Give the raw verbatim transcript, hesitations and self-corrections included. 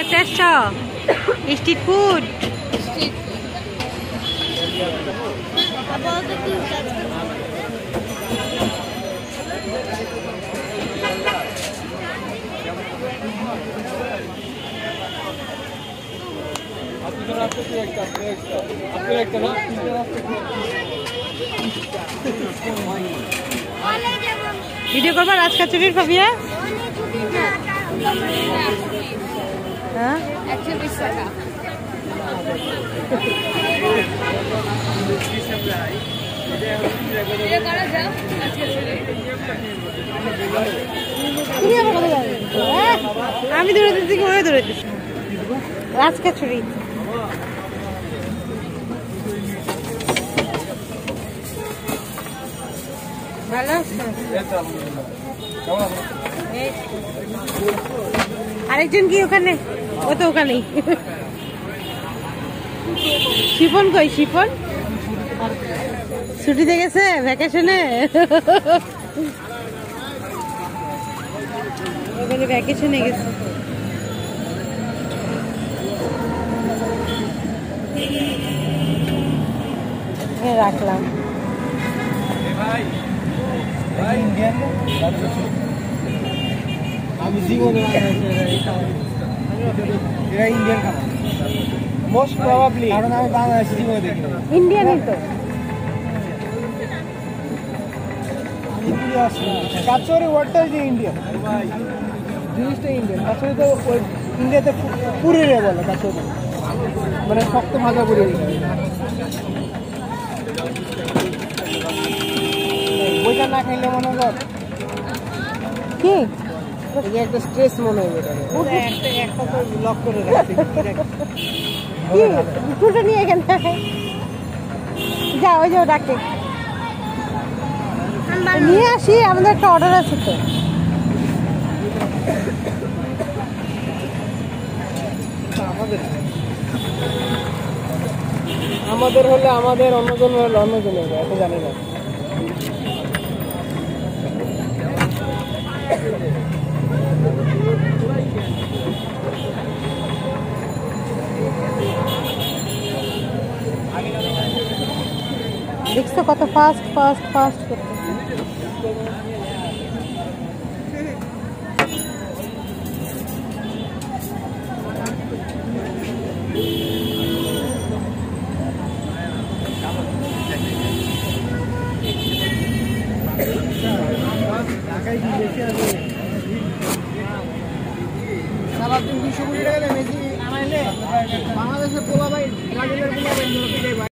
করতে আসছো? Street food video করবা রাজকা চুরির ভাবিয়া? হ্যাঁ একশো বিশ টাকা। আমি ধরে দিচ্ছি কি ওই ধরে দিচ্ছি রাজকা চুরি। ভালো আরেকজন কি ওখানে? ও তো ওখানেই। শিপন কই? শিপন ছুটিতে গেছে ভ্যাকেশনে। ওখানে ভ্যাকেশনে গেছে। রাখলাম আমি জীবনে এরা ইন্ডিয়ান খাবার মোস্ট প্রবাবলি, কারণ আমি বাংলাদেশি জীবনে দেখি ইন্ডিয়ানই তো। কাচুরি ওয়ার্ডটা যে ইন্ডিয়ান জিনিসটা ইন্ডিয়ান। কাচুরি তো ইন্ডিয়াতে পুরি রে বলে কাচুরি, মানে শক্ত ভাজা পুরি। বইটা না খাইলে মনে কর কি একটা স্ট্রেস মনে হবে। একটা তো লক করে রাখছি। দুটো নিয়ে গেল যা, ওই যে ডাকে নিয়ে আসি। আমাদের একটা অর্ডার আছে তো। আমাদের আমাদের হলে আমাদের, অন্যজন হলে অন্যজন হবে, এত জানি না। দেখছো কত ফাস্ট ফাস্ট ফাস্ট করতেছে। সারাদিন দুশো কোটি টাকা মেসি আনাইলে বাংলাদেশের পোলা ভাই, ব্রাজিলের পোলা ভাই